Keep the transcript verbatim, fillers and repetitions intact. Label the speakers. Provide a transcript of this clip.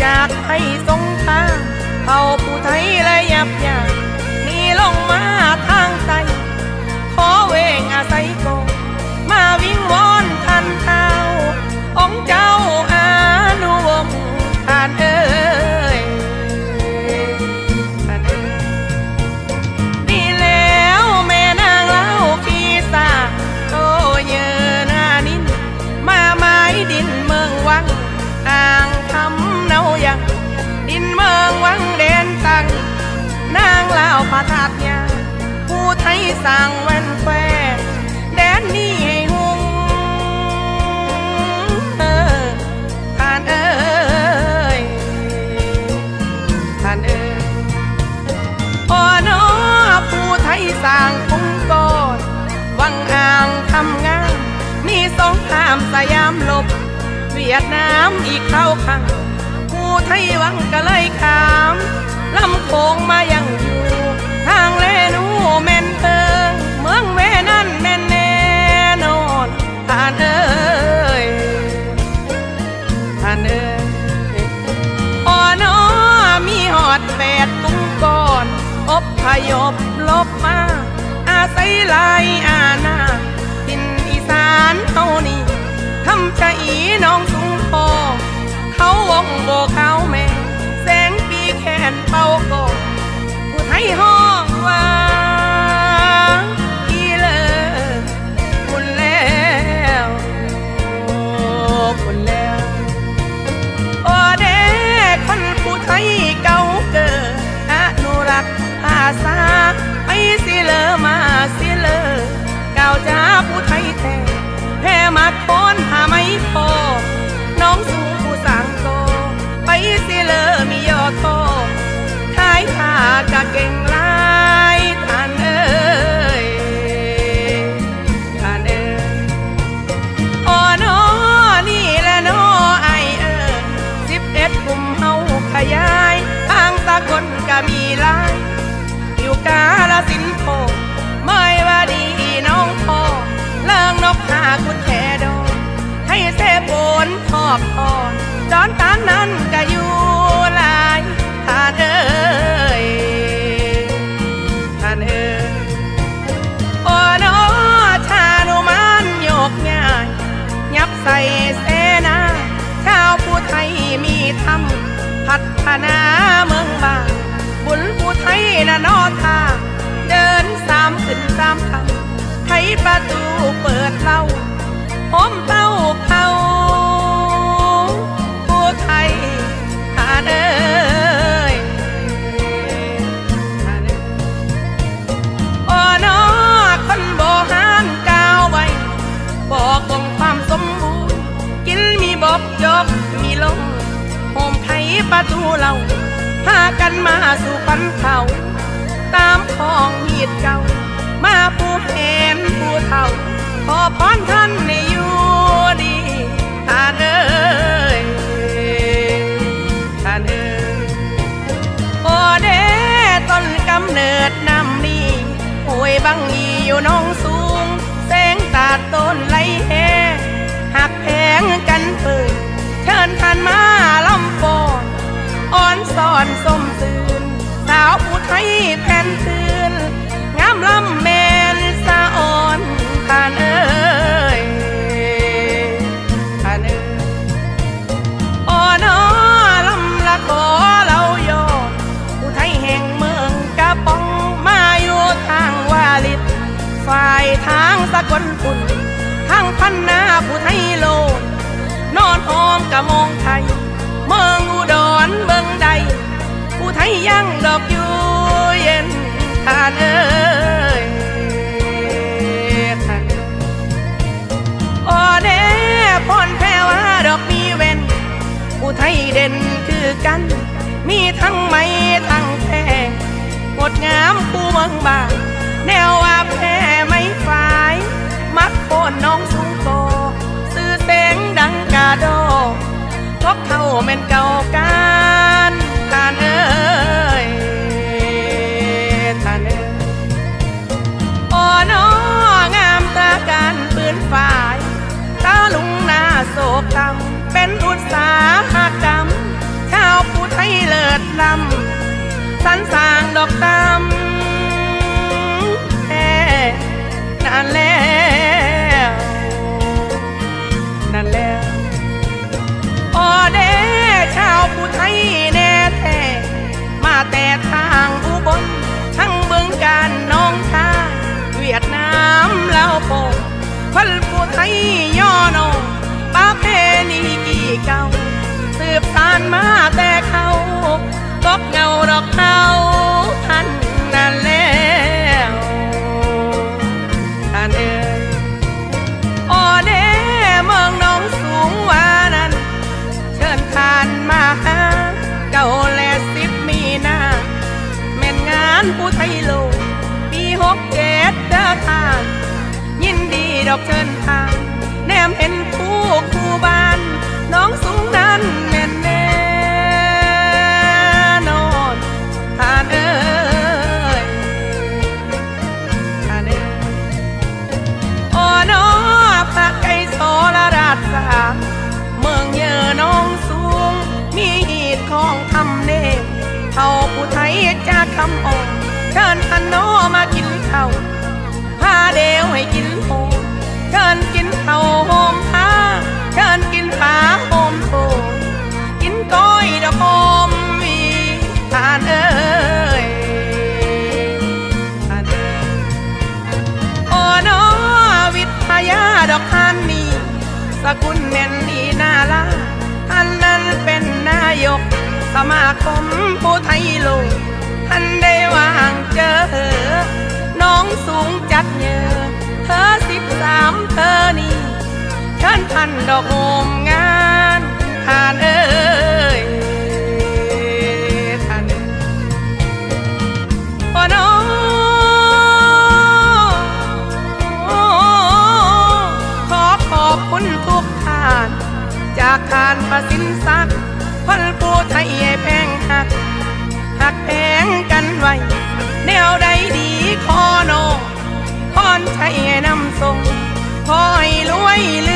Speaker 1: จากให้สงครามเผ่าผู้ไทยและยับยั้งนี่ลงมาทางใต้ขอเวงอาศัยก่อนมาวิงวอนท่านเท้าองค์เจ้าอานุวงศ์ท่านเอ๋ยท่านเอ๋ยดีแล้วแม่นางเล่าขี้สาโตเยนานินมาไม้ดินเมืองวังอ่างคำเนายังดินเมืองวังเด่นตังนางเล่าพระธาตุยาผู้ไทยสร้างแว่นแฝงแดนนี้ให้หุ่งเออท่านเอ๋ยท่านเอ๋ยโอ้น้อผู้ไทยสร้างคุ้มก่อนวังอ่างทำงานนี่สงครามสยามลบเวียดนามอีกเข้าขังผู้ไทยวังก็เลยขามลำโขงมายังอยู่ทางเลนูแม่นเติงเมืองเวนั่นแม่นแน่นอนท่านเอ๋ยท่านเอ๋ยอ๋อน้อมีหอดแปดตุ้งก่อนอบพยพลบมาอาศัยลายอาณาทินอีสานเฮานี่คำชะอีน้องสุงทองเขาวงโบเขาแม่แสงปีแขนเป่าก่อนผู้ไทยห้องว่าอีเลิศคุณแล้วคุณแล้วโอเด้คนผู้ไทยเก่าเกิดอนุรักษ์ภาษาไปสิเลอมาสิเลอเก่าจ้าผู้ไทยแท้แพ้มาโคนหาไม่พอน้องสูงผู้สางโตไปสิเลอมียอดโตขายขากะเก่งลายท่านเอ๋ยท่านเอ๋ยโอ้น้อนี่แหละน้อไอเอ๋ยสิบเอ็ดกลุ่มเฮาขยายทางตะกนก็มีลายอยู่กาลสินธุ์โพไม่ว่าดีน้องพ่อเลิงนกหาคุณแค่ดอนให้เสพโอนทอบทอนจอนตามนั้นก็อยู่ลายท่านเอ๋ยท่านเอ๋ยโอ้น้อชาโนมันโยกง่ายยับใส่เสนาชาวผู้ไทยมีธรรมพัฒนาเมืองบางบุญผู้ไทยน่ะนอทาเดินสามขึ้นสามทางไขประตูเปิดเล่าพร้อมเต้าเขาผู้ไทยท่านเอ๋ยท่านเอ๋ยโอ้น้อคนโบราณกล่าวไว้บอกองความสมบูรณ์กินมีบกยกมีลงโฮมไขประตูเราพากันมาสู่ปันเขาตามของหีดเก่ามาผู้เห็นผู้เฒ่าขอพรท่านในอยู่ดีท่านเอ๋ยท่านเอ๋ยโอ้เด้ต้นกำเนิดนำนี้ห้วยบังอีอยู่น้องสูงแสงตาต้นไหลแห่หักแพงกันเปิดเชิญท่านมาลำฟอนอ่อนสอนสมตื่นสาวผู้ไทยแผ่นคืนงามลำแมนสะอ่อนท่านเอ๋ยท่านเอ๋ยโอ้น้อลำละขอเรายอผู้ไทยแห่งเมืองกะปองมาอยู่ทางวาลิดฝ่ายทางสกลปุ่นทางพันนาผู้ไทยโลดนอนหอมกะมองไทยเมืองอุดรเบิ่งใดผู้ไทยยังดอกอยู่เย็นท่านเอ๋ยท่านโอ้เด้พรแพ้ว่าดอกมีเว้นผู้ไทยเด่นคือกันมีทั้งไม้ทั้งแพงงดงามผู้เมืองบางแนวว่าแพ้ไม้ฝ่ายมักโคนน้องสูงโตสื่อเสียงดังกาโดพกเข้าแม่นเก่าการท่านเอ๋ยท่านเอ๋ยโอ้น้องามตาการปืนฝ่ายตาลุงนาโศกกรรมเป็นอุตสาหกรรมชาวลำสันสร้างดอกตำแท้นานแล้วนานแล้วโอเดชาวผู้ไทยแน่แท้มาแต่ทางอุบลทั้งเมืองการน้องชายเวียดนามลาวโปคนผู้ไทยย่อนอประเพณีกี่เก่าสืบสานมาแต่เขากบเงาดอกเขาท่านนั่นแล้วท่านเอ่ยโอเดเมืองน้องสูงว่านั้นเชิญทานมาหาเก่าและสิบมีนาแม่นงานผู้ไทยโลกปีหกเจ็ดเด้อทานยินดีดอกเชิญทานแนมเห็นผู้คู่บ้านน้องสูงนั้นแม่นแน่นอนทานเอ้ยทานเอ้ยโอ้น้อพระไก่โสรราชสามเมืองเยอน้องสูงมีหีดของทำเนมเขาผู้ไทยจะคำอ่อนเชิญท่านน้อมากินข้าวพาเดียวให้กินโฮมเชิญกินข้าวโฮมพาเชิญกินปลาโฮมโถกินก้อยดอกโฮมวีทานเอ้ยทานเอ้ยโอ้น้อวิทยาดอกคันนี้สกุลแม่นดีน่ารักท่านนั้นเป็นนายกสมาคมผู้ไทยโลกท่านได้วางเจอน้องสูงจัดเยอะเธอสิบสามเธอนี่เชิญท่านดอกโฮมงานท่านเอ้ยท่านเอ้ยโอ้น้องขอขอบคุณทุกท่านจากท่านประสินศักดิ์คนผู้ไทยแพงหักหักแพงกันไว้แนวใดดีขอน้องพรชัยนำส่งขอให้รวย